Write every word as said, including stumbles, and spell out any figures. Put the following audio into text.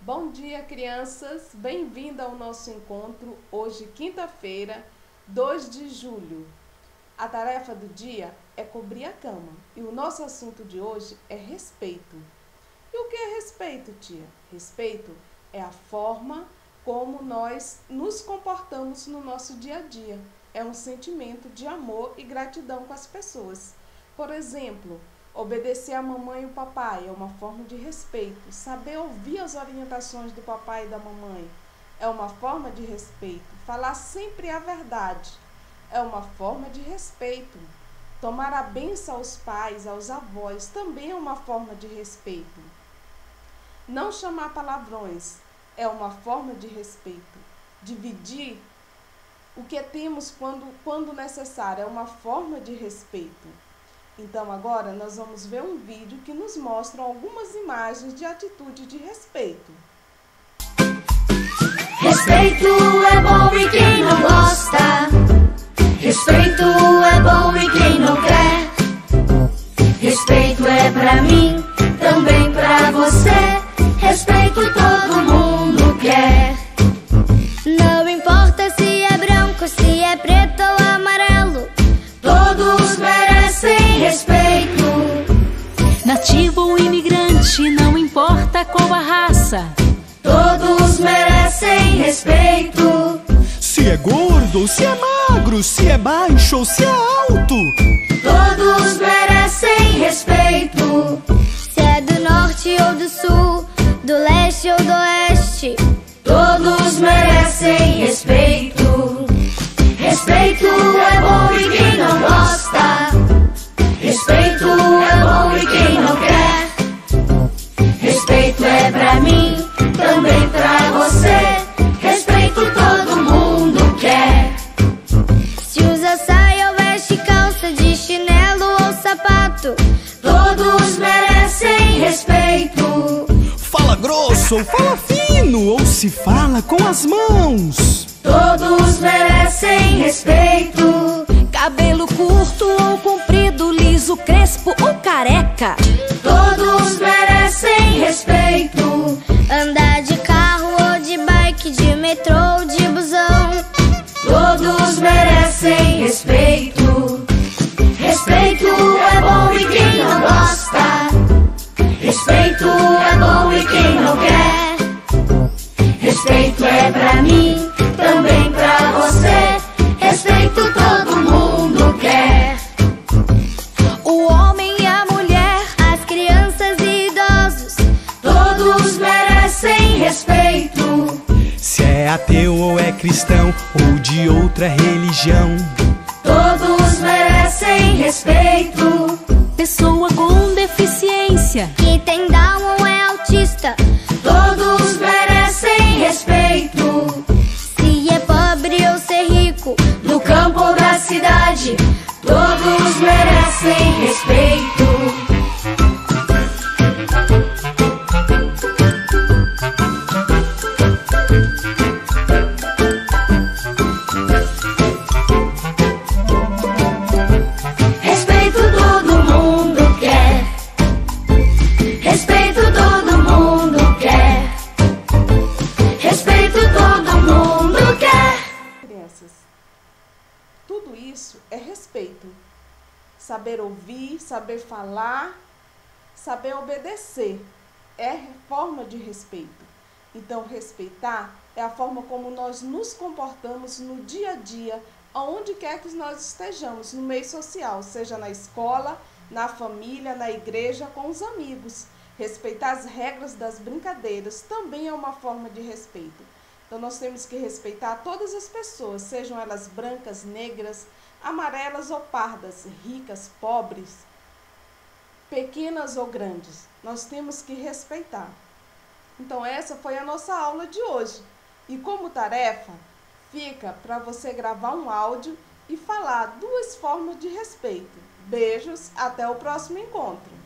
Bom dia, crianças! Bem-vinda ao nosso encontro hoje, quinta-feira, dois de julho. A tarefa do dia é cobrir a cama e o nosso assunto de hoje é respeito. E o que é respeito, tia? Respeito é a forma como nós nos comportamos no nosso dia a dia. É um sentimento de amor e gratidão com as pessoas. Por exemplo, obedecer a mamãe e o papai é uma forma de respeito. Saber ouvir as orientações do papai e da mamãe é uma forma de respeito. Falar sempre a verdade é uma forma de respeito. Tomar a bênção aos pais, aos avós, também é uma forma de respeito. Não chamar palavrões é uma forma de respeito. Dividir o que temos quando, quando necessário é uma forma de respeito. Então agora nós vamos ver um vídeo que nos mostra algumas imagens de atitude de respeito. Respeito é bom e quem não gosta. Respeito é bom e quem não quer. Respeito é pra mim, também pra você. Respeito todo mundo quer. Não importa se é branco, se é preto ou amarelo, todos merecem respeito. Nativo ou imigrante, não importa qual a raça, todos merecem respeito. Se é gordo ou se é magro, se é baixo ou se é alto, todos merecem respeito. se é do norte ou do sul, do leste ou do oeste, todos merecem respeito. Respeito é bom e quem não gosta. Respeito é bom e quem não quer. Respeito é pra mim, também pra você. Respeito todo mundo quer. se usa saia ou veste calça de chinelo ou sapato, Todos merecem respeito. fala grosso ou fala fino, ou se fala com as mãos, Todos merecem respeito. cabelo curto ou comprido, liso, crespo ou careca, Todos merecem respeito. andar de carro ou de bike, de metrô ou de busão, Todos merecem respeito. Respeito é bom e quem não gosta. Respeito é bom e quem não quer. Respeito é pra mim, também pra você. Respeito todo mundo quer. o homem e a mulher, as crianças e idosos, Todos merecem respeito. se é ateu ou é cristão ou de outra religião, Todos merecem respeito. pessoa com deficiência, que tem Down ou é autista, Todos merecem respeito. se é pobre ou ser rico, No campo ou da cidade, todos merecem respeito. Respeito todo mundo quer. Respeito todo mundo quer. Respeito todo mundo quer. Crianças, tudo isso é respeito. Saber ouvir, saber falar, saber obedecer é forma de respeito. Então, respeitar é a forma como nós nos comportamos no dia a dia, aonde quer que nós estejamos, no meio social, seja na escola, na família, na igreja, com os amigos. Respeitar as regras das brincadeiras também é uma forma de respeito. Então, nós temos que respeitar todas as pessoas, sejam elas brancas, negras, amarelas ou pardas, ricas, pobres, pequenas ou grandes. Nós temos que respeitar. Então, essa foi a nossa aula de hoje. E como tarefa, fica para você gravar um áudio e falar duas formas de respeito. Beijos, até o próximo encontro.